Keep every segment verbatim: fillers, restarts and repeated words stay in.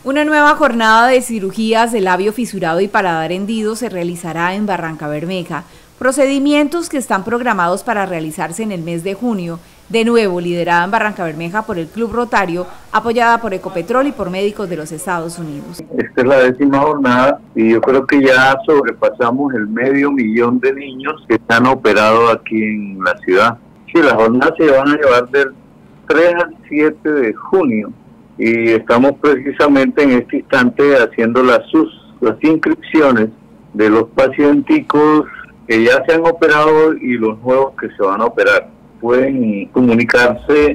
Una nueva jornada de cirugías de labio fisurado y paladar hendido se realizará en Barrancabermeja, procedimientos que están programados para realizarse en el mes de junio, de nuevo liderada en Barrancabermeja por el Club Rotario, apoyada por Ecopetrol y por médicos de los Estados Unidos. Esta es la décima jornada y yo creo que ya sobrepasamos el medio millón de niños que están operados aquí en la ciudad. Sí, las jornadas se van a llevar del tres al siete de junio. Y estamos precisamente en este instante haciendo las, sus, las inscripciones de los pacienticos que ya se han operado y los nuevos que se van a operar. Pueden comunicarse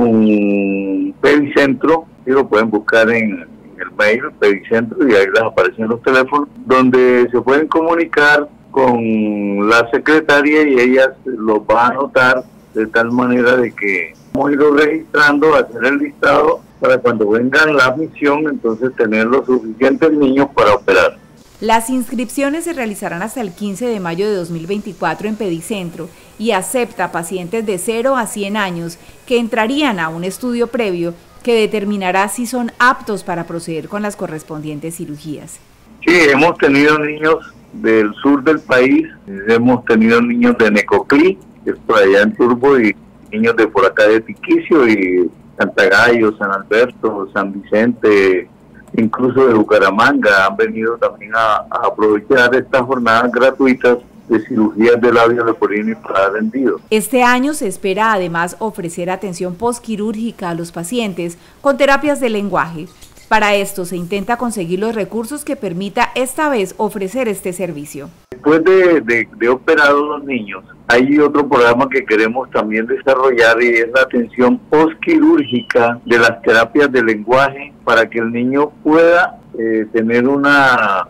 con Pedicentro, y lo pueden buscar en, en el mail Pedicentro y ahí les aparecen los teléfonos, donde se pueden comunicar con la secretaria y ella los va a anotar de tal manera de que vamos a ir registrando, a hacer el listado para cuando vengan la admisión, entonces tener los suficientes niños para operar. Las inscripciones se realizarán hasta el quince de mayo de dos mil veinticuatro en Pedicentro y acepta pacientes de cero a cien años que entrarían a un estudio previo que determinará si son aptos para proceder con las correspondientes cirugías. Sí, hemos tenido niños del sur del país, hemos tenido niños de Necoclí, que es por allá en Turbo, y niños de por acá de Tiquicio y Cantagallo, San Alberto, San Vicente, incluso de Bucaramanga, han venido también a, a aprovechar estas jornadas gratuitas de cirugías de labio leporino y paladar hendido. Este año se espera además ofrecer atención postquirúrgica a los pacientes con terapias de lenguaje. Para esto se intenta conseguir los recursos que permita esta vez ofrecer este servicio. Después de, de, de operados los niños, hay otro programa que queremos también desarrollar y es la atención postquirúrgica de las terapias de lenguaje para que el niño pueda eh, tener una,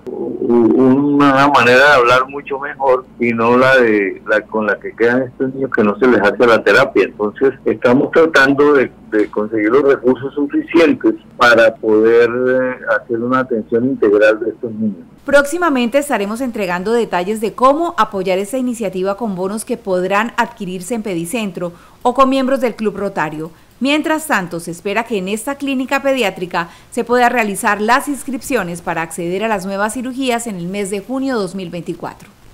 una manera de hablar mucho mejor y no la de la con la que quedan estos niños que no se les hace la terapia. Entonces estamos tratando de, de conseguir los recursos suficientes para poder eh, hacer una atención integral de estos niños. Próximamente estaremos entregando detalles de cómo apoyar esta iniciativa con bonos que podrán adquirirse en Pedicentro o con miembros del Club Rotario. Mientras tanto, se espera que en esta clínica pediátrica se pueda realizar las inscripciones para acceder a las nuevas cirugías en el mes de junio de dos mil veinticuatro.